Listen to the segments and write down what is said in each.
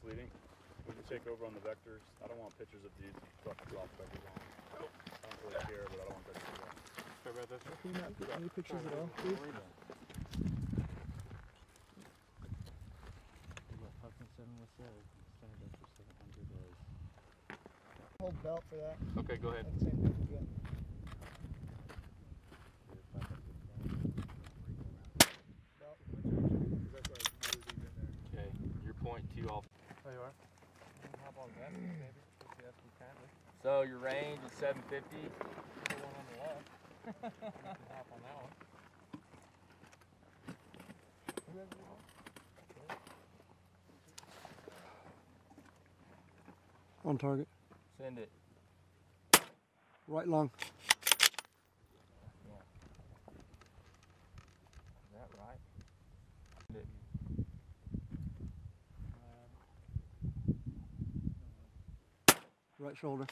misleading. We can take over on the vectors. I don't want pictures of dudes fucking drop vectors on. I don't really care, but I don't want vectors to go. Sorry about that. Can you not get any pictures at all, please? Hold belt for that. Okay, go ahead. Okay, your point two off. There you are. Hop on that, maybe. So your range is 750. The one on the left. You can hop on that one. On target. Send it. Right long. Yeah. Is that right? Send it. Right shoulder.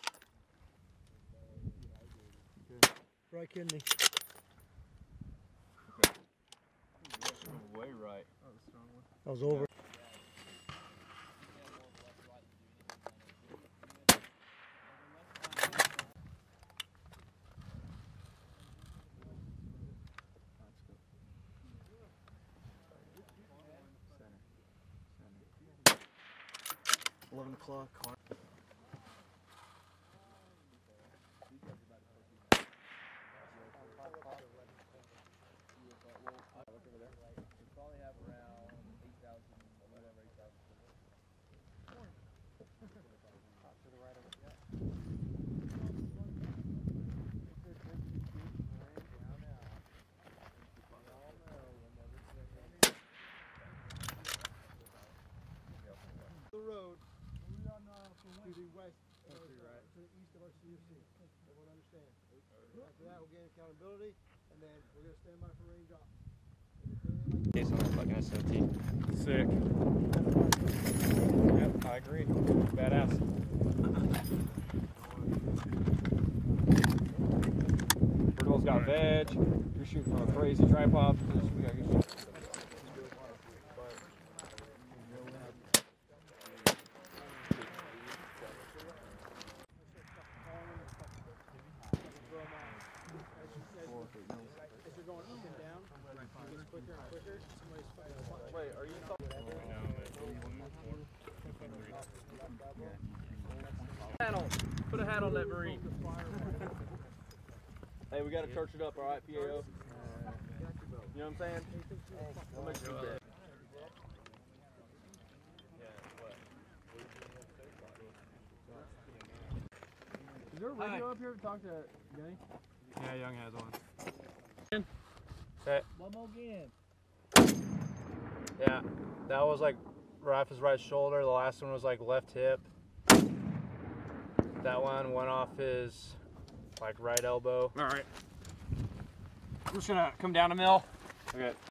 Right kidney. Way right. That was over. Center. 11 o'clock. The road to the west, to the east of our CFC. Everyone understand? After that, we'll gain accountability, and then we're going to stand by for range off. Case on that fucking SOT. Sick. Yep, I agree. Badass. Birdwell's got veg. You're shooting from a crazy tripod. We gotta get As you're going up and down, it gets quicker and quicker. Wait, are you talking? Put a hat on that Marine. Hey, we gotta church it up, alright, PAO? You know what I'm saying? We'll make sure that. Is there a radio up here to talk to Denny? Yeah, Young has one. One more again. Yeah, that was like right off his right shoulder. The last one was like left hip. That one went off his like right elbow. Alright. I'm just gonna come down a mill. Okay.